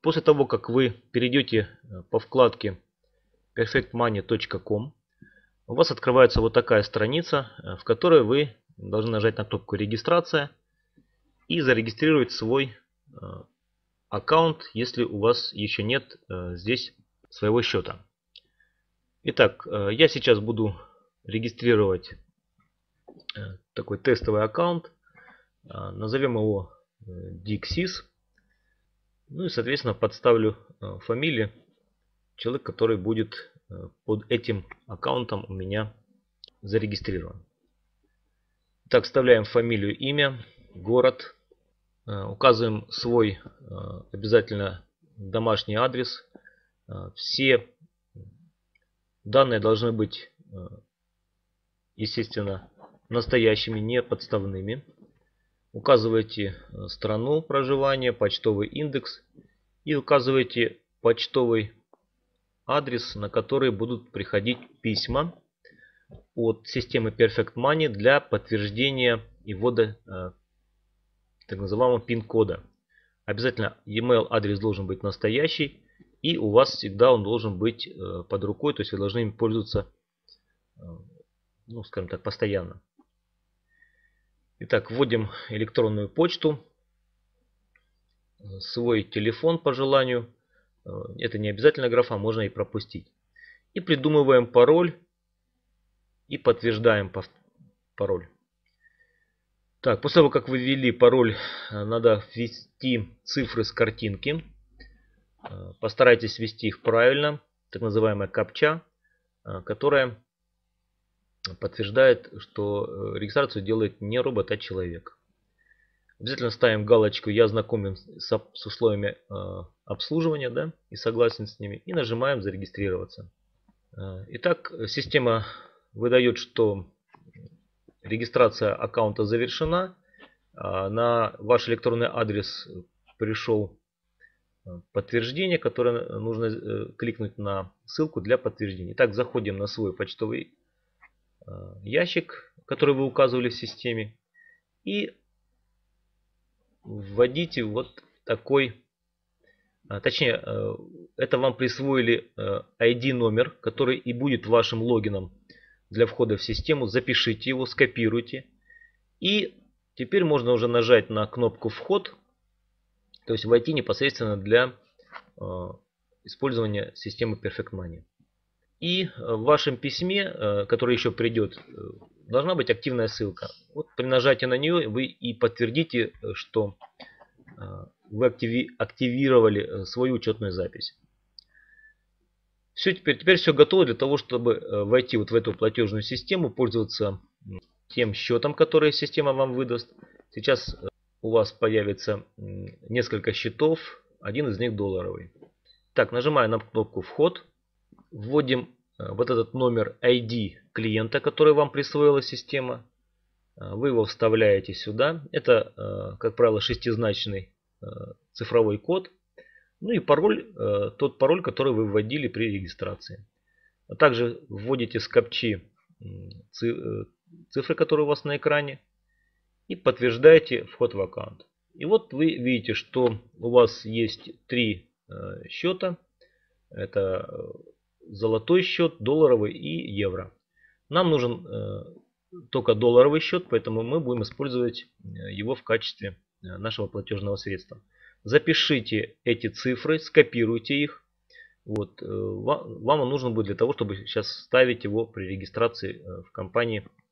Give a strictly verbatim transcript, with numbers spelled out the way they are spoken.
после того, как вы перейдете по вкладке перфект мани точка ком, у вас открывается вот такая страница, в которой вы должны нажать на кнопку «Регистрация» и зарегистрировать свой аккаунт, если у вас еще нет здесь своего счета. Итак, я сейчас буду регистрировать такой тестовый аккаунт. Назовем его Dixis. Ну и, соответственно, подставлю фамилию человека, который будет под этим аккаунтом у меня зарегистрирован. Так, вставляем фамилию, имя, город. Указываем свой обязательно домашний адрес. Все данные должны быть, естественно, настоящими, не подставными. Указываете страну проживания, почтовый индекс и указываете почтовый адрес, на который будут приходить письма от системы Perfect Money для подтверждения и ввода так называемого пин-кода. Обязательно e-mail адрес должен быть настоящий, и у вас всегда он должен быть под рукой, то есть вы должны им пользоваться, ну, скажем так, постоянно. Итак, вводим электронную почту, свой телефон по желанию. Это не обязательно графа, можно и пропустить. И придумываем пароль и подтверждаем пароль. Так, после того, как вы ввели пароль, надо ввести цифры с картинки. Постарайтесь ввести их правильно. Так называемая капча, которая подтверждает, что регистрацию делает не робот, а человек. Обязательно ставим галочку «Я знакомен с, с условиями обслуживания», да, и согласен с ними. И нажимаем «Зарегистрироваться». Итак, система выдает, что регистрация аккаунта завершена. На ваш электронный адрес пришел подтверждение, которое нужно кликнуть на ссылку для подтверждения. Итак, заходим на свой почтовый ящик, который вы указывали в системе, и вводите вот такой, точнее, это вам присвоили ай ди номер, который и будет вашим логином для входа в систему. Запишите его, скопируйте. И теперь можно уже нажать на кнопку «Вход», то есть войти непосредственно для использования системы Perfect Money. И в вашем письме, которое еще придет, должна быть активная ссылка. Вот при нажатии на нее вы и подтвердите, что вы активировали свою учетную запись. Все, теперь, теперь все готово для того, чтобы войти вот в эту платежную систему, пользоваться тем счетом, который система вам выдаст. Сейчас у вас появится несколько счетов, один из них долларовый. Так, нажимаем на кнопку «Вход». Вводим вот этот номер ай ди клиента, который вам присвоила система. Вы его вставляете сюда. Это, как правило, шестизначный цифровой код. Ну и пароль, тот пароль, который вы вводили при регистрации. А также вводите с капчи цифры, которые у вас на экране. И подтверждаете вход в аккаунт. И вот вы видите, что у вас есть три счета. Это золотой счет, долларовый и евро. Нам нужен только долларовый счет, поэтому мы будем использовать его в качестве нашего платежного средства. Запишите эти цифры, скопируйте их. Вот, вам нужно будет для того, чтобы сейчас ставить его при регистрации в компании